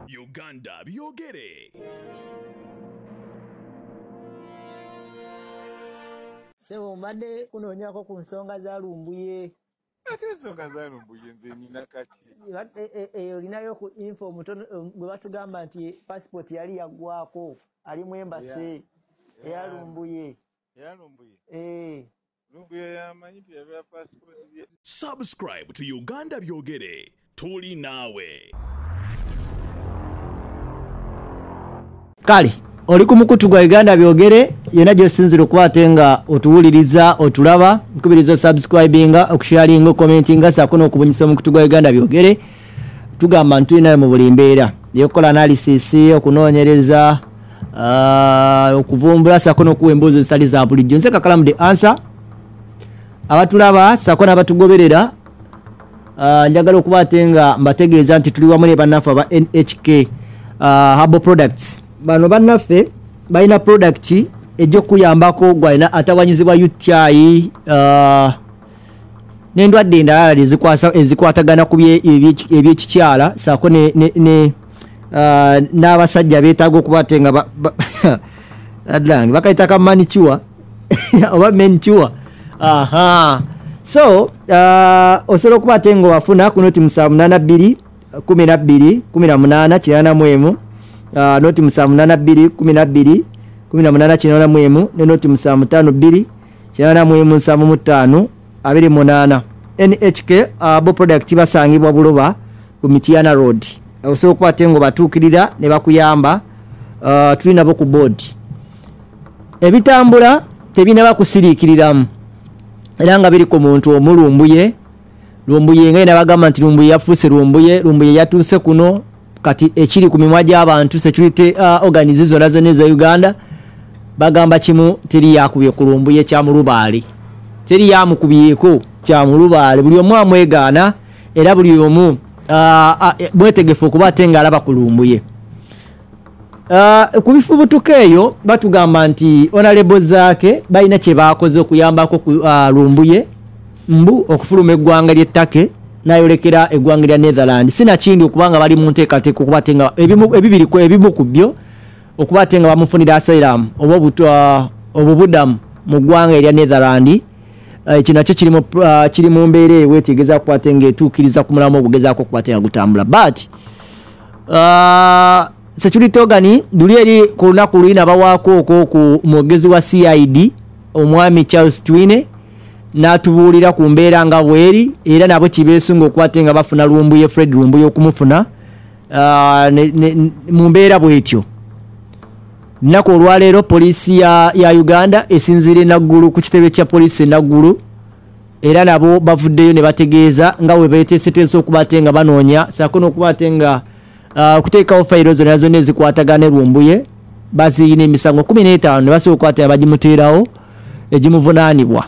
Uganda BYOGERE. Sebo mbadde kunoonyako ku nsonga za Lumbuye. Ate ensonga za Lumbuye nze nina kati. Olinayo ku info mutono bwe batugamba nti passport yali yaggwako ali mu embase eya Lumbuye. Ya Lumbuye. Lumbuye yamanyi bya passport bye. Subscribe to Uganda BYOGERE. Tuli nawe. Kale oli ku mukutu gwa Uganda BYOGERE yena gyosinzira okuba nga otuwuliriza otulaba nkubiriza subscribinga okusharinga commentinga sakono okubunyisa omukutu gwa Uganda BYOGERE tugamba ntuli nawe mu buli mbeera yekola analysis okunoonyereza okuvumbula sakono okuwa emboozi ezitali za bulijjo nze Kakalamu the answer abatulaba sakono abatugoberera njagala okuba nga mbategeeza nti tuli wamu ne bannaffe aba NHK Herbal Products. Bano bannaffe balina product ejjo kuyambako gwalina atawanyizibwa UTI n'endwadde endala ezikwatagana ku ebyekikyala saako n'abasajja beetaaga okuba nga adlange bakayita ka manicure oba manicure. So osobola okuba nga wafuna ku noti 782 12 18 kirana noti 782 12 18 kirana mwemu ne noti 752 kirana mwemu 75 28 NHK bo product basangibwa buloba ku Mitiana Road. Osobola okuba ngo batuukirira ne bakuyamba tulina bo ku board ebitambula tebina bakusiriikiriramu era nga biri ku muntu omulumbuye Lumbuye nga nabagamba nti Lumbuye yafuuse Lumbuye yatuuse kuno kati ekiri ku mimwa gy'abantu security organization zonna za Uganda bagamba kimu teri yakubye ku Lumbuye kya mulubaale teri yamukubyeko kya mulubaale buli omu amwegaana era buli omu mwetegefu okuba nga alaba ku Lumbuye. Ku bifubutuka eyo batugamba nti honorable zaake balina kye baakoze okuyambako ku Lumbuye mbu okufuluma eggwanga ly'ettake nayolekera eggwanga lya Netherlands sina kindi okubanga bali mu nteekateeka okuba nga ebimu ku byo okuba nga bamufunira asylum oba obubudamu mu ggwanga erya Netherlands. Kino nakyo kiri mu mbeera eweetegeeza okuba nga etuukiriza ku mulamu obugezaako okuba nga gutambula but security organ luli eri ku lunaku lulina bawaako okwo ku mwogezi wa CID omwami Charles Twine n'atubuulira ku mbeera nga bweri era nabo kibeesunga okuba nga bafuna Lumbuye Fred Lumbuye okumufuna mu mbeera bwetyo. Nako olwaleero poliisi ya Uganda esinzira enaggulu ku kitebe kya poliisi enaggulu era nabo bavuddeyo ne bategeeza nga bwe beeteeseteese okuba nga banoonya saako n'okuba nga okuteekawo fayiro zonna ezikwatagana Lumbuye baziyina emisango 15 ne basobola okuba bagimuteerawo egimuvunaanibwa.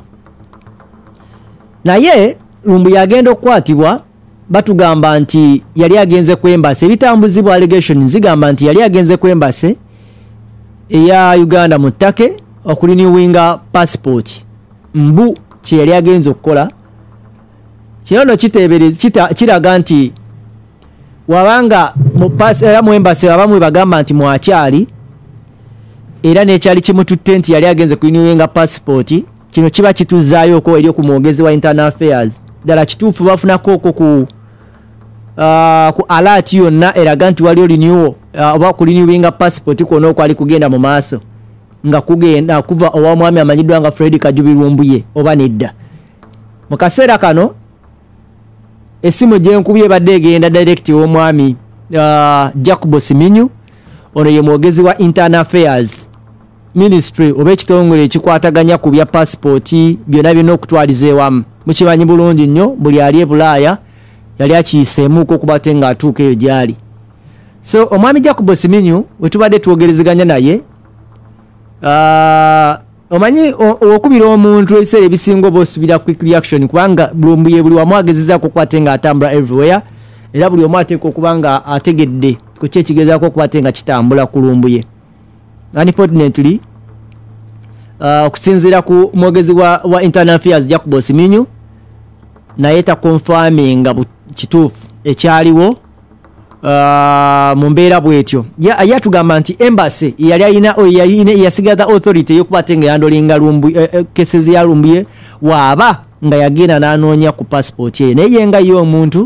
Naye Lumbuye agenda okukwatibwa batugamba nti yali agenze ku embase ebitambuzibwa allegation zigamba nti yali agenze ku embase eya Uganda mu ttake okulinewinga passport mbu kye yali agenze okukola kino kiraga nti wabanga mu embase abamu bagamba nti mwakyali era n'ekyali kimututte nti yali agenze kulinewinga passport. Kino kiba kituzaayo okwo eri ku mwogezi wa internal affairs ddala kituufu bafunako okwo ku alert yonna eraga nti waliyo renewal oba kulinewinga passport kwonna okwali kugenda mu maaso nga kugenda kuva owamwami amanyiddwa nga Fred Kajubi Lumbuye oba nedda. Mu kaseera kano essimu gyenkubye ebadde egenda direct w'omwami Jacob Siminyu ono ye mwogezi wa internal affairs ministry oba ekitongole ekikwataganya ku bya passport byonna byonna okutwaliza ewamu mukimanyi bulungi nnyo buli ali e Bulaaya yali akiyiseemuuko okuba nga atuuka eyo gyali. So omwami Jacob Siminyu we tubadde twogerezeganya naye omanyi okubira omuntu ebiseera ebisinga oba osubira quick reaction kubanga Lumbuye buli wamu agezezaako okuba nga atambula everywhere era buli omu ateeka okuba nga ategedde ku kyo ekigezaako okuba nga kitambula ku Lumbuye. Unfortunately okusinziira ku mwogezi wa internal affairs Jacob Siminyu naye ta confirming nga kituufu ekyaliwo mu mbeera bwetyo yatugamba nti embassy yali yasigaza authority yokubatenga yandolinga cases ya Lumbuye waaba nga yagenda n'anoonya ku passport ye naye nga yo omuntu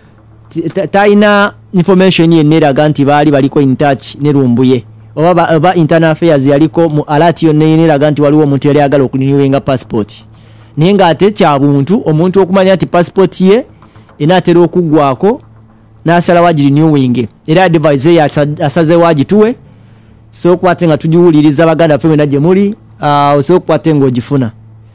talina information yenna eraga nti baliko in touch ne Lumbuye oba internal affairs yaliko mu alert yonna eraga nti waliwo omuntu yali agala okulinywinga passport naye ng'ate kya buntu omuntu okumanya nti passport ye enaatera okuggwako n'asala wagirinewing era advise ye asaze wagituwe so okukwate nga tugiwuliriza baganda ffe mena gye muli so okukwate ng'ogifuna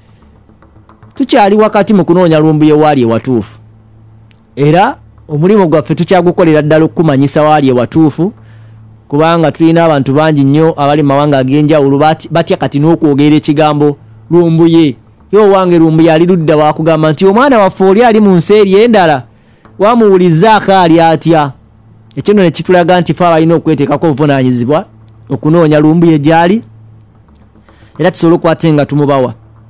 tukyali wakati mu kunoonya Lumbuye waali ewatuufu era omulimu gwaffe tukyagukolera ddala okukumanyisa waali ewatuufu kubanga tulina abantu bangi nnyo abali mu mawanga ag'enjawulo batya kati n'okwogera ekigambo Lumbuye yo wange Lumbuye ali ludda wakugamba nti omwana waffe oli ali mu nsi eri endala wamuwulizaako ali atya ekyo nno ne kitulaga nti fe abalina okweteekako obuvunaanyizibwa okunoonya Lumbuye gy'ali era tusobole okukwate nga tumubawa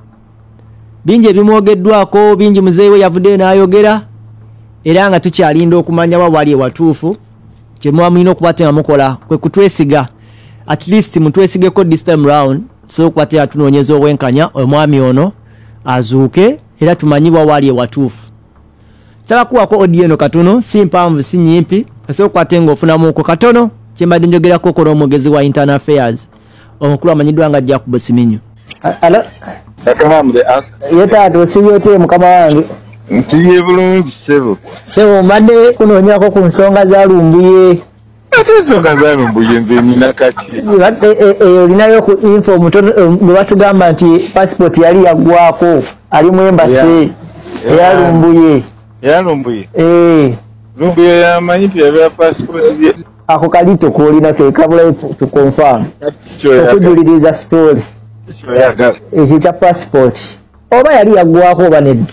bingi ebimwogeddwako bingi muzeewe yavuddeyo n'ayogera era nga tukyalinda okumanya wa wali ewatuufu kye muba mulina okukwate nga mukola kwe kutwesiga at least mutwesigeko this time round tusobole okukwate nga tunoonyeza obwenkanya omwami ono azuuke era tumanyibwa wali ewatuufu saba kuwako audio eno katono si mpanvu si nyimpi kasobola okukwate ng'ofunamuko katono kyembadde njogerako kola omwogezi wa internal affairs omukulu amanyiddwa nga Jacob Siminyu. Alo KAKALAAMU yetaata osibye otya mukama wange? Nsibye bulungi sebo. Sebo mbadde kunoonyako ku nsonga za Lumbuye. Ate ensonga za Lumbuye nze nina kaki. Olinayo ku info mutono bwe batugamba nti passport yali yaggwako ali mu embassy eya Lumbuye. Ya Lumbuye? Lumbuye yamanyi ya passport bye. Ako kalito koolina ke kabula to confirm. Okujuliriza story. Ekyo kya passport oba yali yaggwako oba nedda?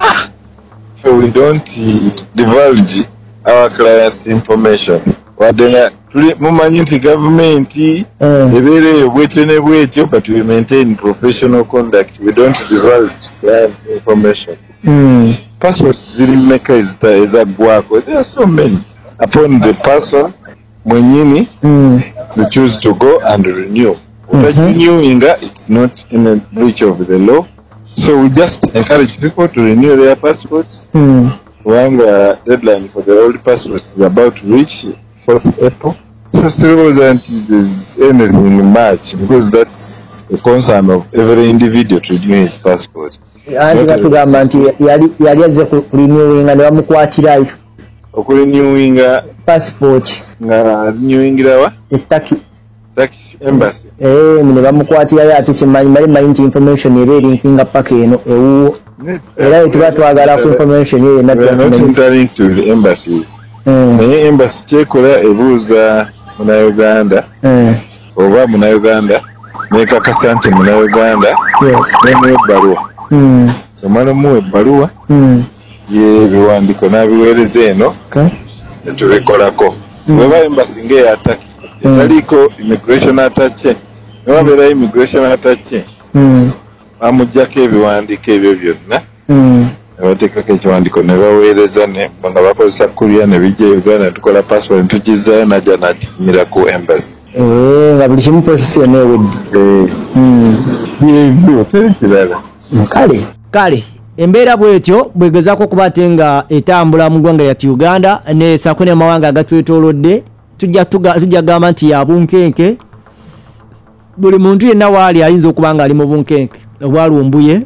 So we don't divulge our clients' information. Wadenga mumanyi nti government ebeereyo bwetyo ne bwetyo but we maintain professional conduct. We don't divulge client information. Passports zilimeka ezaggwako. There are so many. Upon the person mwenyini we choose to go and renew. Renewing it's not in a breach of the law. So we just encourage people to renew their passports. When the deadline for the old passports is about to reach 4th April. So still wasn't there's anything in March because that's the concern of every individual to renew his passport. Anti katugamba nti yali azze ku renewing and bamukwatirayo. Okurenewing passport. Nga renewing wa? Etaki. Embassy. Mune bamukwatirayo ate kimanyi nti information ebeera enkinga paka eno ewuwo. Era tuba twagala ku information eyo yenna not entering to the embassies. Naye embassy kyekola ebuuza Munnayuganda oba Munnayuganda nekakasa nti Munnayuganda nemuwa ebbaluwa. Omala omuwa ebbaluwa yebiwandiiko n'abiweereza eno netubikolako. Weba embassy ng'eyataki etaliko immigration attache newabeera immigration attache bamuggyako ebiwandiiko ebyo byonna nebateekako ekiwandiiko ne baweereza nga bakozesa kulya ne bijja Uganda tukola passport netugizaayo najja nakinyira ku embassy nga buli kimu process yonna ewedde byebyo teri kirala kale embeera bwetyo bwegezaako okuba ate nga etambula mu ggwanga lyattu Uganda nesaako n'amawanga agatwetoolodde tujja gamba nti ya bunkenke buli muntu yenna waali ayinza okuba nga ali mu bunkenke obwa Lumbuye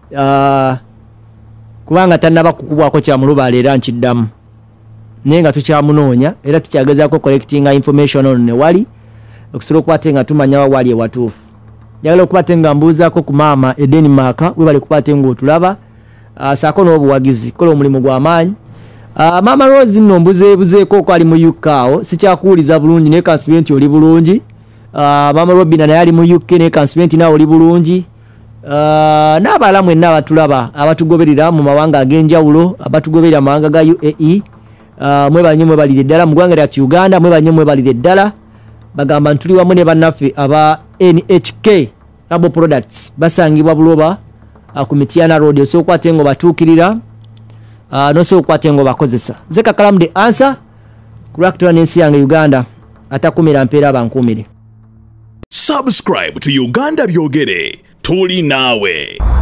kubanga tannaba kukubwako kyamulubaala era nkiddamu naye nga tukyamunoonya era tukyagezaako collectinga information ono ne wali okusobola okuba ate nga tumanya waali ewatuufu. Njagala okuba ate nga mbuuzaako ku maama e Denmark webale kuba ate ng'otulaba saako n'obuwagizi kola omulimu gw'amaanyi. Mama Rose nno mbuzeebuzeeko ko ali mu UK awo sikyakuwuliza bulungi naye kansibe nti oli bulungi. Mama Robina naye ali mu UK naye kansibe nti nawe oli bulungi. N'abalala mwenna abatulaba abatugoberera mu mawanga ag'enjawulo abatugoberera amawanga ga UAE mwebanye mwebalire ddala mu ggwanga lyattu Uganda mwebanye mwebalire ddala bagamba ntuli wamu ne bannaffe aba NHK Abo Products basangibwa buloba ku Mityana Road so kwate ngo batuukirira no so kwate ngo bakozesa ze KAKALAAMU the answer kulwakutola n'ensi yange Uganda atakumira mpeera abankumire. Subscribe to Uganda Byogere. Tuli nawe.